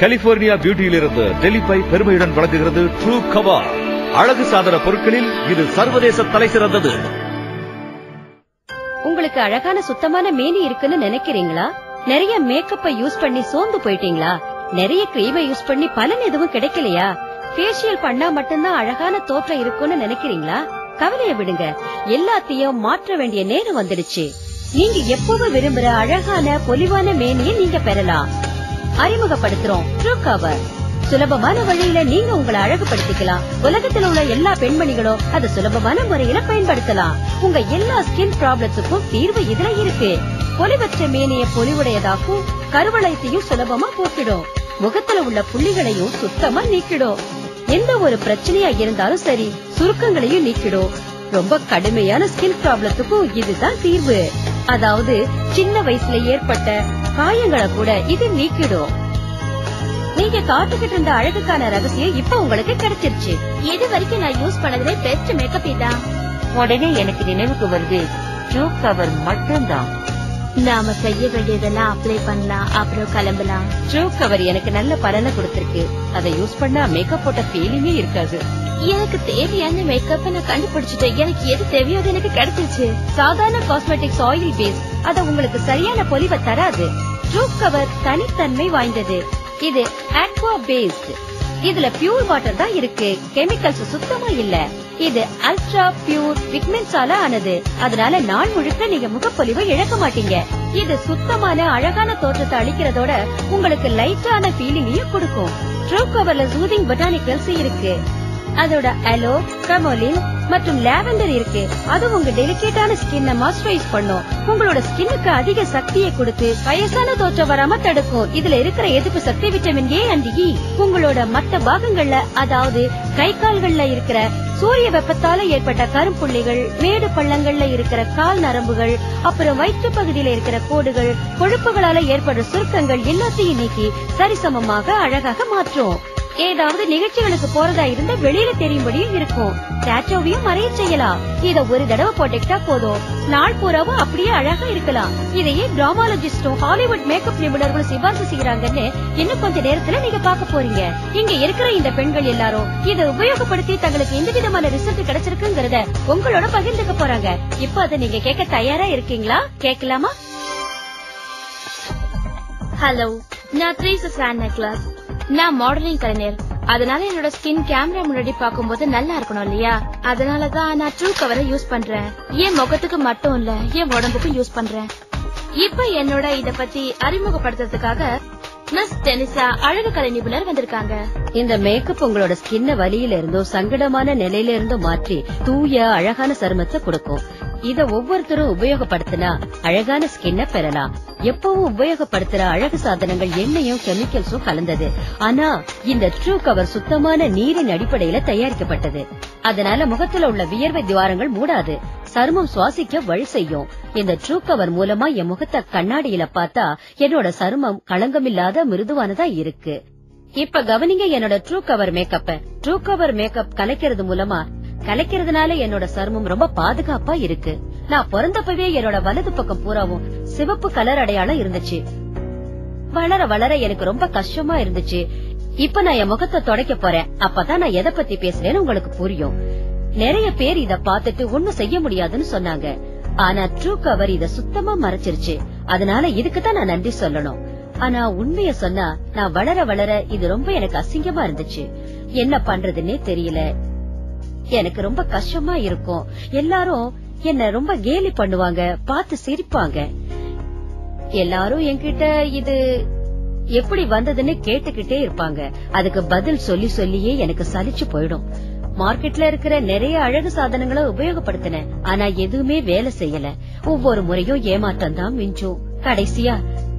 California பியூட்டியிலிருந்து டெலிபை பெருமையுடன் வழங்குகிறது true cover. அழகு சாதன பொருட்களில் இது சர்வதேச தலை சிறந்தது. உங்களுக்கு அழகான சுத்தமான மேனி இருக்குன்னு நினைக்கிறீங்களா? நிறைய மேக்கப்பை யூஸ் பண்ணி சோர்ந்து போயிட்டீங்களா? நிறைய கிரீமை யூஸ் பண்ணி பலன் எதுவும் கிடைக்கலையா? ஃபேஷியல் பண்ணா மட்டும்தான் அழகான தோற்றம் இருக்கும்னு நினைக்கிறீங்களா? கவலைய விடுங்க, எல்லாத்தையும் மாற்ற வேண்டிய நேரம் வந்துடுச்சு. நீங்க எப்பவும் விரும்புற அழகான பொலிவான மேனியை நீங்க பெறலாம். அறிமுகப்படுத்துறோம் ட்ரூ கவர். சுலபமான வழியில நீங்க உங்களை அழகுபடுத்திக்கலாம். உலகத்தில் உள்ள எல்லா பெண்மணிகளும் அதை சுலபமான முறையில பயன்படுத்தலாம். உங்க எல்லா ஸ்கின் ப்ராப்ளத்துக்கும் தீர்வு இதுல இருக்கு. பொலிவற்ற மேனிய பொலிவுடையதாக்கும், கருவளையத்தையும் சுலபமா போக்கிடும், முகத்துல உள்ள புள்ளிகளையும் சுத்தமா நீக்கிடும். எந்த ஒரு பிரச்சனையா இருந்தாலும் சரி, சுருக்கங்களையும் நீக்கிடும். ரொம்ப கடுமையான ஸ்கின் ப்ராப்ளத்துக்கும் இதுதான் தீர்வு. அதாவது சின்ன வயசுல ஏற்பட்ட காயங்களை கூட இது நீக்கிடும். நீங்க காத்துக்கிட்டு இருந்த அழகுக்கான ரகசியம் இப்ப உங்களுக்கு கிடைச்சிருச்சு. இது வரைக்கும் நான் யூஸ் பண்ணதுல பெஸ்ட் மேக்கப் இதான். உடனே எனக்கு நினைவுக்கு வருது ட்ரூ கவர் மட்டும்தான். நாம செய்ய வேண்டியதெல்லாம் அப்ளை பண்ணலாம், அப்புறம் கிளம்பலாம். ட்ரூ கவர் எனக்கு நல்ல பலனை கொடுத்திருக்கு. அதை யூஸ் பண்ணா மேக்கப் போட்ட ஃபீலிங்கே இருக்காது. எனக்கு தேவையான மேக்கப் நான் கண்டுபிடிச்சிட்டேன். எனக்கு எது தேவையோ அது எனக்கு கிடைச்சிருச்சு. சாதாரண காஸ்மெட்டிக்ஸ் ஆயில் பேஸ் அத உங்களுக்கு சரியான பொலிவை தராது. ட்ரூ கவர் தனித்தன்மை வாய்ந்தது. இது அக்வா பேஸ்ட். இதுல பியூர் வாட்டர் தான் இருக்கு, கெமிக்கல்ஸ் சுத்தமா இல்ல. இது அல்ட்ரா பியூர் பிக்மெண்ட்ஸால ஆனது. அதனால நாள் முழுக்க நீங்க முகப்பொலிவை இழக்க மாட்டீங்க. இது சுத்தமான அழகான தோற்றத்தை அளிக்கிறதோட உங்களுக்கு லைட்டான ஃபீலிங்கையும் கொடுக்கும். ட்ரூ கவர்ல சூதிங் பொட்டானிக்கல்ஸ் இருக்கு. அதோட அலோ, கமோலின் மற்றும் லாவெண்டர் இருக்கு. அது உங்க டெலிகேட்டான ஸ்கின்னை மாய்ஸ்சரைஸ் பண்ணும். உங்களோட ஸ்கின்னுக்கு அதிக சக்தியை கொடுத்து வயசான தோற்றம் வராம தடுக்கும். இதுல இருக்கிற எதிர்ப்பு சக்தி விட்டமின் ஏ அண்ட் இ உங்களோட மத்த பாகங்கள்ல, அதாவது கை கால்கள்ல இருக்கிற சூரிய வெப்பத்தால ஏற்பட்ட கரும்புள்ளிகள், மேடு பள்ளங்கள்ல இருக்கிற கால் நரம்புகள், அப்புறம் வயிற்று பகுதியில இருக்கிற கோடுகள், கொழுப்புகளால ஏற்படுற சுருக்கங்கள் எல்லாத்தையும் நீக்கி சரிசமமாக அழகாக மாற்றும். ஏதாவது நிகழ்ச்சிகளுக்கு போறதா இருந்தா வெளியில தெரியும்படியும் இருக்கும். டேட்டோவையும் மறைய செய்யலாம். இத ஒரு தடவை போட்டுக்கிட்டா போதும், நாள் பூராவும் அப்படியே அழகா இருக்கலாம். இதையே டிராமாலஜிஸ்டும் ஹாலிவுட் மேக்கப் நிபுணர்களும் சிபாரிசு செய்யறாங்கன்னு இன்னும் கொஞ்ச நேரத்துல நீங்க பாக்க போறீங்க. இங்க இருக்கிற இந்த பெண்கள் எல்லாரும் இதை உபயோகப்படுத்தி தங்களுக்கு எந்த விதமான ரிசல்ட் கிடைச்சிருக்குங்கறத உங்களோட பகிர்ந்துக்க போறாங்க. இப்ப அதை நீங்க கேட்க தயாரா இருக்கீங்களா? கேட்கலாமா? ஹலோ, நான் த்ரீஸ் சாண்ட் நெக்லஸ். நான் மாடலிங் கலைஞர். அதனால என்னோட ஸ்கின் கேமரா முன்னாடி பாக்கும்போது நல்லா இருக்கணும் இல்லையா? அதனாலதான் நான் ட்ரூ கவரை யூஸ் பண்றேன். என் முகத்துக்கு மட்டும் இல்ல, என் உடம்புக்கும் யூஸ் பண்றேன். இப்ப என்னோட இத பத்தி அறிமுகப்படுத்துறதுக்காக மிஸ் டெனிசா அழகு கலை நிபுணர் வந்திருக்காங்க. இந்த மேக்கப் உங்களோட ஸ்கின்ன வலியில இருந்தோ சங்கடமான நிலையில இருந்தோ மாற்றி தூய அழகான சருமத்தை கொடுக்கும். இத ஒவ்வொருத்தரும் உபயோகப்படுத்தினா அழகான ஸ்கின்ன பெறலாம். எப்பவும் உபயோகப்படுத்துற அழகு சாதனங்கள் எண்ணெயும் கெமிக்கல்ஸும் கலந்தது. ஆனா இந்த ட்ரூ கவர் சுத்தமான நீரின் அடிப்படையில தயாரிக்கப்பட்டது. அதனால முகத்துல உள்ள வியர்வை துவாரங்கள் மூடாது, சருமம் சுவாசிக்க வழி செய்யும். இந்த ட்ரூ கவர் மூலமா என் முகத்தை கண்ணாடியில பார்த்தா என்னோட சருமம் களங்கமில்லாத மிருதுவானதா இருக்கு. இப்ப கவனிங்க என்னோட true cover makeup. True cover makeup கலைக்கிறதுனால என்னோட சருமம் ரொம்ப பாதுகாப்பா இருக்கு. நான் பிறந்தப்பவே என்னோட வலது பக்கம் பூராவும் சிவப்பு கலர் அடையாளம் இருந்துச்சு. வளர வளர எனக்கு ரொம்ப கஷ்டமா இருந்துச்சு. இப்ப நான் என் முகத்தை துடைக்க போறேன். அப்பதான் நான் எதை பத்தி பேசுறேன்னு உங்களுக்கு புரியும். நிறைய பேர் இத பாத்துட்டு ஒண்ணும் செய்ய முடியாதுன்னு சொன்னாங்க. ஆனா ட்ரூ கவர் இத சுத்தமா மறைச்சிருச்சு. அதனால இதுக்குதான் நான் நன்றி சொல்லணும். ஆனா உண்மைய சொன்னா நான் வளர வளர இது ரொம்ப எனக்கு அசிங்கமா இருந்துச்சு. என்ன பண்றதுன்னே தெரியல. எனக்கு ரொம்ப கஷ்டமா இருக்கும். எல்லாரும் என்ன ரொம்ப கேலி பண்ணுவாங்க, பார்த்து சிரிப்பாங்க. எல்லாரும் என்கிட்ட இது எப்படி வந்ததுன்னு கேட்டுக்கிட்டே இருப்பாங்க. அதுக்கு பதில் சொல்லி சொல்லியே எனக்கு சலிச்சு போயிடும். மார்க்கெட்ல இருக்கிற நிறைய அழகு சாதனங்களை உபயோகப்படுத்தினேன். ஆனா எதுவுமே வேலை செய்யல. ஒவ்வொரு முறையும் ஏமாற்றம் தான் மிஞ்சும். கடைசியா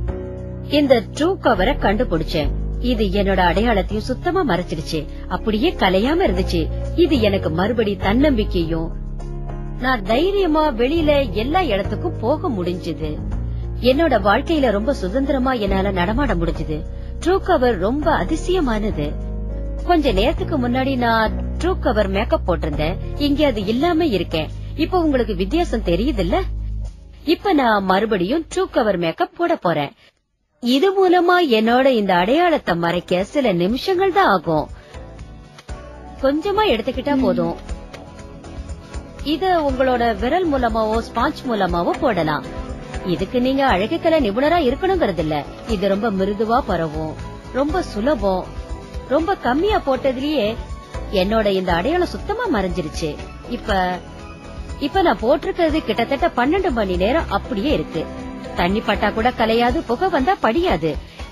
இந்த ட்ரூ கவரை கண்டுபிடிச்சேன். இது என்னோட அடையாளத்தையும் சுத்தமா மறைச்சிடுச்சு. அப்படியே கலையாம இருந்துச்சு. இது எனக்கு மறுபடி தன்னம்பிக்கையும், நான் தைரியமா வெளியில எல்லா இடத்துக்கும் போக முடிஞ்சது. என்னோட வாழ்க்கையில ரொம்ப சுதந்திரமா என்னால நடமாட முடிஞ்சது. ட்ரூ கவர் ரொம்ப அதிசயமானது. கொஞ்ச நேரத்துக்கு முன்னாடி நான் ட்ரூ கவர் மேக்கப் போட்டிருந்தேன். இங்க அது இல்லாம இருக்கேன். இப்ப உங்களுக்கு வித்தியாசம் தெரியுதுல்ல? இப்ப நான் மறுபடியும் ட்ரூ கவர் மேக்கப் போட போறேன். இது மூலமா என்னோட இந்த அடையாளத்தை மறைக்க சில நிமிஷங்கள் தான் ஆகும். கொஞ்சமா எடுத்துக்கிட்டா போதும். இத உங்களோட விரல் மூலமாவோ ஸ்பாஞ்ச் மூலமாவோ போடலாம். இதுக்கு நீங்க அழகுக்கலை நிபுணரா இருக்கணுங்கிறது இல்ல. இது ரொம்ப மிருதுவா பரவும், ரொம்ப சுலபம். ரொம்ப கம்மியா போட்டதுலயே என்னோட இந்த அடையாளம் சுத்தமா மறைஞ்சிருச்சு. இப்ப நான் போட்டிருக்கிறது கிட்டத்தட்ட 12 மணி நேரம் அப்படியே இருக்கு. தண்ணி பட்டா கூட கலையாது, புகை வந்தா படியாது.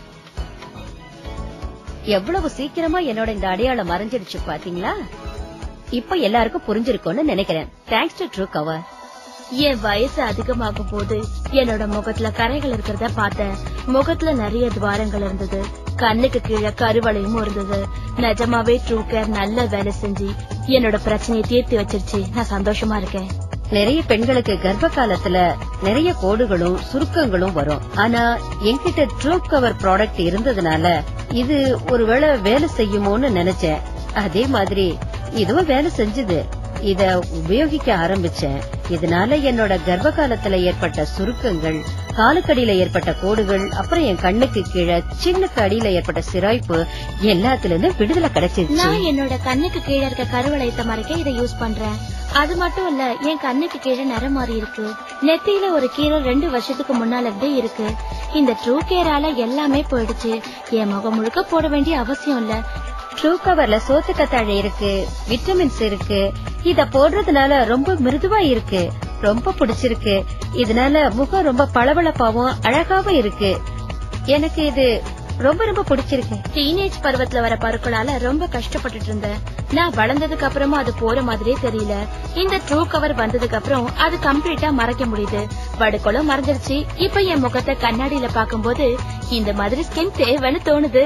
எவ்வளவு சீக்கிரமா என்னோட இந்த அடையாளம் மறைஞ்சிருச்சு பாத்தீங்களா? இப்ப எல்லாருக்கும் புரிஞ்சிருக்கும்னு நினைக்கிறேன். Thanks to true cover. என் வயசு அதிகமாகும் போது என்னோட முகத்துல கரைகள் இருக்கிறத பார்த்தேன். முகத்துல நிறைய துவாரங்கள் இருந்தது. கண்ணுக்கு கீழே கருவளையும் இருந்தது. நிஜமாவே ட்ரூ கேர் நல்ல வேலை செஞ்சு என்னோட பிரச்சனையை தீர்த்து வச்சிருச்சு. நான் சந்தோஷமா இருக்கேன். நிறைய பெண்களுக்கு கர்ப்ப காலத்துல நிறைய கோடுகளும் சுருக்கங்களும் வரும். ஆனா என்கிட்ட ட்ரூ கவர் ப்ராடக்ட் இருந்ததுனால இது ஒருவேளை வேலை செய்யுமோன்னு நினைச்சேன். அதே மாதிரி இதுவும் வேலை செஞ்சது. இத உபயோகிக்க ஆரம்பிச்சேன். இதனால என்னோட கர்ப்ப காலத்துல ஏற்பட்ட சுருக்கங்கள், காலுக்கடியில ஏற்பட்ட கோடுகள், அப்புறம் என் கண்ணுக்கு கீழே சின்னுக்கு அடியில ஏற்பட்ட சிராய்ப்பு எல்லாத்துல இருந்து விடுதலை கிடைச்சிருச்சு. நான் என்னோட கண்ணுக்கு கீழே இருக்க கருவளையத்தை மறைக்க இதை யூஸ் பண்றேன். அது மட்டும் இல்ல, என் கண்ணுக்கு கீழே நிறம் மாறி இருக்கு. நெத்தியில ஒரு கீரல் 2 வருஷத்துக்கு முன்னால இருந்தே இருக்கு. இந்த ட்ரூ கேரால எல்லாமே போயிடுச்சு. என் முகம் முழுக்க போட வேண்டிய அவசியம் இல்ல. ட்ரூ கவர்ல சோத்துக்கத்தாழை இருக்கு, விட்டமின்ஸ் இருக்கு. இத போடுறதுனால ரொம்ப மிருதுவா இருக்கு. ரொம்ப பிடிச்சிருக்கு. இதனால முகம் ரொம்ப பளபளப்பாவும் அழகாவும் இருக்கு. எனக்கு இது ரொம்ப ரொம்ப பிடிச்சிருக்கு. டீனேஜ் பருவத்துல வர பருக்களால ரொம்ப கஷ்டப்பட்டுட்டு இருந்தேன். நான் வளர்ந்ததுக்கு அப்புறமா அது போற மாதிரியே தெரியல. இந்த ட்ரூ கவர் வந்ததுக்கு அப்புறம் அது கம்ப்ளீட்டா மறைக்க முடியுது. வடுக்கொலம் மறைஞ்சிருச்சு. இப்ப என் முகத்தை கண்ணாடியில பாக்கும்போது இந்த மாதிரி ஸ்கின் தேவைன்னு தோணுது.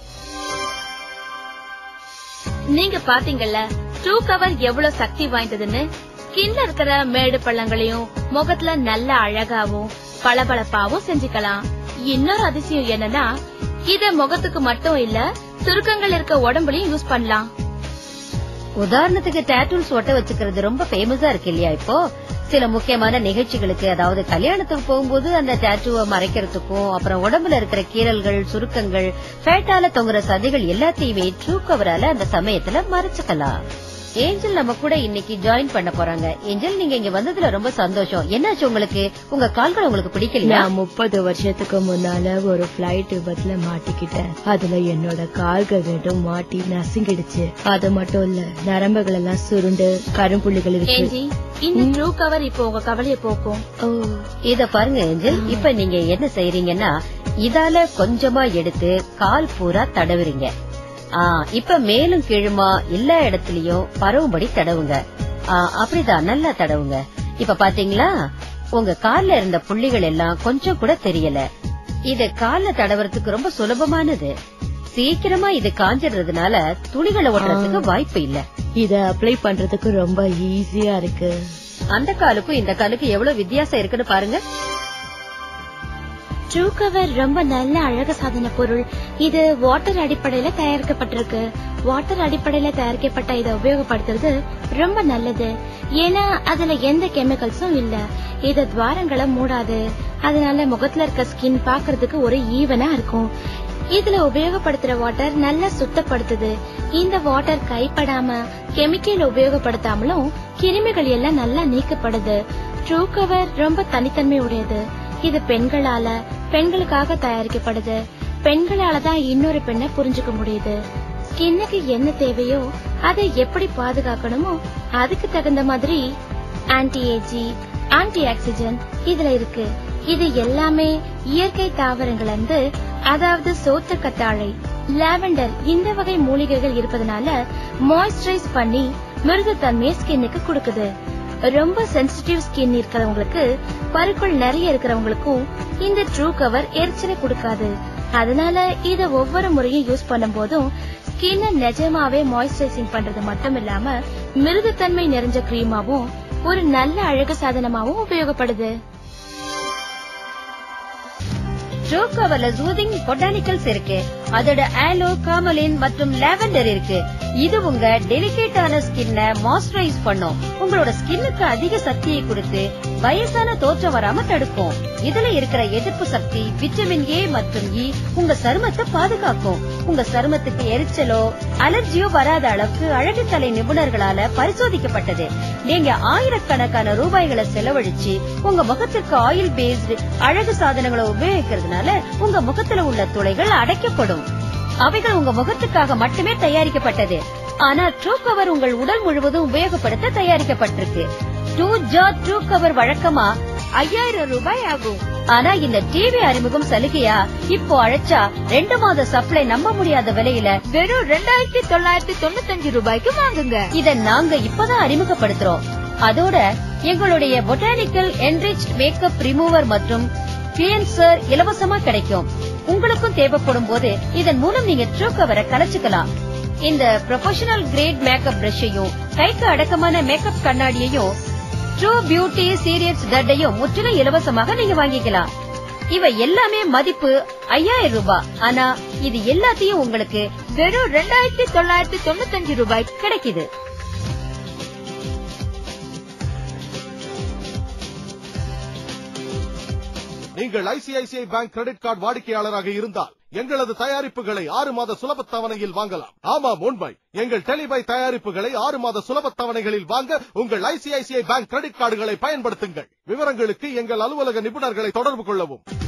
நீங்க பாத்தீங்கல்ல ட்ரூ கவர் எவ்வளவு சக்தி வாய்ந்ததுன்னு. ஸ்கின்ல இருக்கிற மேடு பள்ளங்களையும் முகத்துல நல்ல அழகாவும் பளபளப்பாவும் செஞ்சுக்கலாம். இன்னொரு அதிசயம் என்னன்னா, இத முகத்துக்கு மட்டும் இல்ல, சுருக்கங்கள் இருக்க உடம்புலயும் யூஸ் பண்ணலாம். உதாரணத்துக்கு டாட்டூஸ் ஒட்ட வச்சுக்கிறது ரொம்ப ஃபேமஸா இருக்கு இல்லையா? இப்போ சில முக்கியமான நிகழ்ச்சிகளுக்கு, அதாவது கல்யாணத்துக்கு போகும்போது அந்த டாட்டூவை மறைக்கிறதுக்கும், அப்புறம் உடம்புல இருக்கிற கீறல்கள், சுருக்கங்கள், ஃபேட்டால தொங்குற சதைகள் எல்லாத்தையுமே ட்ரூ கவரால அந்த சமயத்துல மறைச்சுக்கலாம். ஏஞ்சல் நம்ம கூட இன்னைக்கு ஜாயின் பண்ண போறாங்க. ஏஞ்சல், நீங்க இங்க வந்ததுல ரொம்ப சந்தோஷம். என்னாச்சு உங்களுக்கு? உங்க கால்கள் உங்களுக்கு பிடிக்கலையா? நான் 30 வருஷத்துக்கு முன்னால ஒரு பிளைட் விபத்துல மாட்டிக்கிட்டேன். அதுல என்னோட கால்கள் 2 மாட்டி நசுங்கிடுச்சு. அது மட்டும் இல்ல, நரம்புகள் எல்லாம் சுருண்டு கரும்புள்ளிகள் இருக்கு. இந்த ட்ரூ கவர் இப்போ உங்க கவலைய போக்கும். இத பாருங்க ஏஞ்சல், இப்ப நீங்க என்ன செய்றீங்கன்னா, இதால கொஞ்சமா எடுத்து கால் பூரா தடவுறீங்க. இப்ப மேலும் கீழுமா எல்லா இடத்துலயும் பரவும்படி தடவுங்க. அப்படிதான், நல்லா தடவுங்க. இப்ப பாத்தீங்களா, உங்க கால்ல இருந்த புள்ளிகள் எல்லாம் கொஞ்சம் கூட தெரியல. இது கால்ல தடவுறதுக்கு ரொம்ப சுலபமானது. சீக்கிரமா இது காஞ்சிடுறதுனால துளிகளை ஒட்டுறதுக்கு வாய்ப்பு இல்ல. இத அப்ளை பண்றதுக்கு ரொம்ப ஈஸியா இருக்கு. அந்த காலுக்கும் இந்த காலுக்கும் எவ்வளவு வித்தியாசம் இருக்குன்னு பாருங்க. ட்ரூ கவர் ரொம்ப நல்ல அழகு சாதன பொருள். இது வாட்டர் அடிப்படையில தயாரிக்கப்பட்டிருக்கு. வாட்டர் அடிப்படையில தயாரிக்கப்பட்ட இதை உபயோகப்படுத்துறது ரொம்ப நல்லது. ஏன்னா அதுல எந்த கெமிக்கல்ஸும் இல்ல. இது துவாரங்களை மூடாது. அதனால முகத்துல இருக்க ஸ்கின் பாக்குறதுக்கு ஒரு ஈவனா இருக்கும். இதுல உபயோகப்படுத்துற வாட்டர் நல்லா சுத்தப்படுத்துது. இந்த வாட்டர் கைப்படாம கெமிக்கல் உபயோகப்படுத்தாமலும் கிருமிகள் எல்லாம் நல்லா நீக்கப்படுது. ட்ரூ கவர் ரொம்ப தனித்தன்மை உடையது. இது பெண்களுக்காக தயாரிக்கப்படுது. பெண்களால தான் இன்னொரு பெண்ணை புரிஞ்சுக்க முடியுது. ஸ்கின்னுக்கு என்ன தேவையோ அதை எப்படி பாதுகாக்கணுமோ அதுக்கு தகுந்த மாதிரி ஆன்டி ஏஜிங், ஆன்டி ஆக்சிஜன் இதுல இருக்கு. இது எல்லாமே இயற்கை தாவரங்கள் இருந்து, அதாவது சோத்து கத்தாழை, லாவெண்டர் இந்த வகை மூலிகைகள் இருப்பதனால மாய்ஸ்சரைஸ் பண்ணி மிருதுத்தன்மையை ஸ்கின்னுக்கு கொடுக்குது. ரொம்ப சென்சிட்டிவ் ஸ்கின் இருக்கிறவங்களுக்கு, பருக்கள் நிறைய இருக்கிறவங்களுக்கும் இந்த ட்ரூ கவர் எரிச்சலை கொடுக்காது. அதனால இத ஒவ்வொரு முறையும் யூஸ் பண்ணும் போதும் ஸ்கின்னை நிஜமாவே மாய்ஸ்சரைசிங் பண்றது மட்டும் இல்லாம மிருதுத்தன்மை நிறைஞ்ச கிரீமாவும் ஒரு நல்ல அழகு சாதனமாவும் உபயோகப்படுது. ட்ரூ கவர்ல சூதிங் பொட்டானிக்கல்ஸ் இருக்கு. அதோட ஆலோ, காமலின் மற்றும் லாவெண்டர் இருக்கு. இது உங்க டெலிகேட்டான ஸ்கின்ன மாய்ஸ்சரைஸ் பண்ணும். உங்களோட ஸ்கின்னுக்கு அதிக சக்தியை கொடுத்து வயசான தோற்றம் வராம தடுக்கும். இதுல இருக்கிற எதிர்ப்பு சக்தி, விட்டமின் ஏ மற்றும் இ உங்க சருமத்தை பாதுகாக்கும். உங்க சருமத்துக்கு எரிச்சலோ அலர்ஜியோ வராத அளவுக்கு அழகு கலை நிபுணர்களால பரிசோதிக்கப்பட்டது. நீங்க ஆயிரக்கணக்கான ரூபாய்களை செலவழிச்சு உங்க முகத்திற்கு ஆயில் பேஸ்டு அழகு சாதனங்களை உபயோகிக்கிறதுனால உங்க முகத்துல உள்ள துளைகள் அடைக்கப்படும். அவைகள் உங்க முகத்துக்காக மட்டுமே தயாரிக்கப்பட்டது. ஆனா ட்ரூ கவர் உங்கள் உடல் முழுவதும் உபயோகப்படுத்த தயாரிக்கப்பட்டிருக்கு. 2 ஜார் ட்ரூ கவர் வழக்கமா 5000 ரூபாய் ஆகும். ஆனா இந்த டிவி அறிமுகம் சலுகையா இப்போ அழைச்சா 2 மாத சப்ளை நம்ப முடியாத விலையில வெறும் 2995 ரூபாய்க்கு வாங்குங்க. இத நாங்க இப்பதான் அறிமுகப்படுத்துறோம். அதோட எங்களுடைய பொட்டானிக்கல் என்ரிச்ட் மேக்கப் ரிமூவர் மற்றும் கிளீன்சர் இலவசமா கிடைக்கும். உங்களுக்கும் தேவைப்படும் போது இதன் மூலம் நீங்க ட்ரூ கவரை கலைச்சுக்கலாம். இந்த ப்ரொபஷனல் கிரேட் மேக்கப் பிரஷையும் கைக்கு அடக்கமான மேக்கப் கண்ணாடியையும் ட்ரூ பியூட்டி சீரியஸ் டட்டையும் முற்றிலும் இலவசமாக நீங்க வாங்கிக்கலாம். இவை எல்லாமே மதிப்பு 5000 ரூபாய். ஆனா இது எல்லாத்தையும் உங்களுக்கு வெறும் 2995 ரூபாய் கிடைக்குது. நீங்கள் ஐசிஐசிஐ பேங்க் கிரெடிட் கார்டு வாடிக்கையாளராக இருந்தால் எங்களது தயாரிப்புகளை 6 மாத சுலப தவணையில் வாங்கலாம். ஆமாம், உண்மை. எங்கள் டெலிபை தயாரிப்புகளை 6 மாத சுலப தவணைகளில் வாங்க உங்கள் ஐசிஐசிஐ பேங்க் கிரெடிட் கார்டுகளை பயன்படுத்துங்கள். விவரங்களுக்கு எங்கள் அலுவலக நிபுணர்களை தொடர்பு கொள்ளவும்.